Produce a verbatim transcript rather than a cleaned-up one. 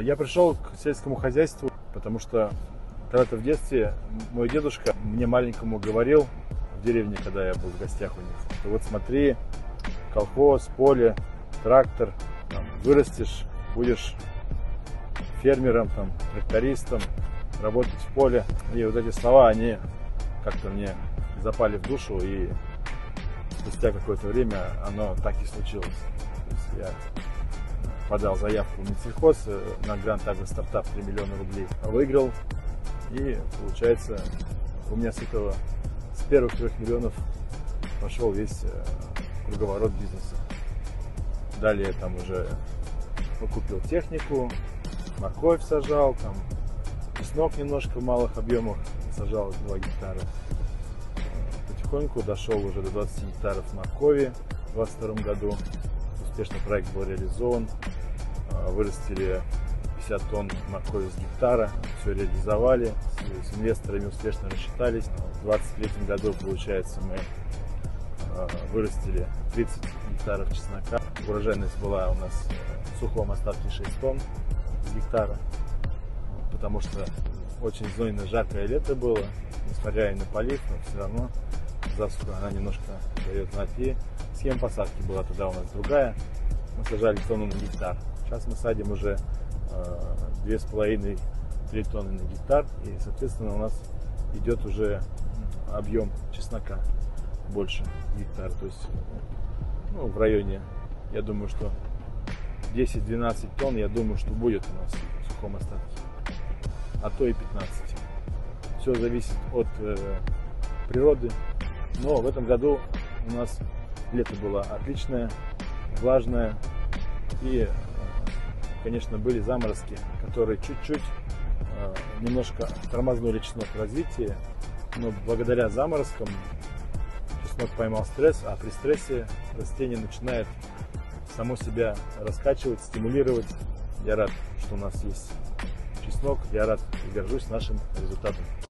Я пришел к сельскому хозяйству, потому что когда-то в детстве мой дедушка мне маленькому говорил в деревне, когда я был в гостях у них, что вот смотри, колхоз, поле, трактор, там, вырастешь, будешь фермером, там, трактористом, работать в поле. И вот эти слова, они как-то мне запали в душу, и спустя какое-то время оно так и случилось. То есть я подал заявку в Минсельхоз на грант «Агростартап» три миллиона рублей, выиграл, и получается у меня с этого, с первых трех миллионов пошел весь круговорот бизнеса. Далее там уже купил технику, морковь сажал, там чеснок немножко в малых объемах сажал, два гектара. Потихоньку дошел уже до двадцати гектаров моркови в двадцать втором году. Успешно проект был реализован. Вырастили пятьдесят тонн моркови с гектара, все реализовали, с, с инвесторами успешно рассчитались. В двадцать третьем году, получается, мы вырастили тридцать гектаров чеснока. Урожайность была у нас в сухом остатке шесть тонн с гектара, потому что очень знойно жаркое лето было, несмотря и на полив, но все равно засуха она немножко дает знать. И схема посадки была тогда у нас другая. Мы сажали тонну на гектар. Сейчас мы садим уже две с половиной — три тонны на гектар, и, соответственно, у нас идет уже объем чеснока больше гектара. То есть, ну, в районе, я думаю, что десять-двенадцать тонн, я думаю, что будет у нас в сухом остатке, а то и пятнадцать. Все зависит от э, природы, но в этом году у нас лето было отличное, влажное, и, конечно, были заморозки, которые чуть-чуть э, немножко тормознули чеснок в развитии, но благодаря заморозкам чеснок поймал стресс, а при стрессе растение начинает само себя раскачивать, стимулировать. Я рад, что у нас есть чеснок, я рад и горжусь нашим результатом.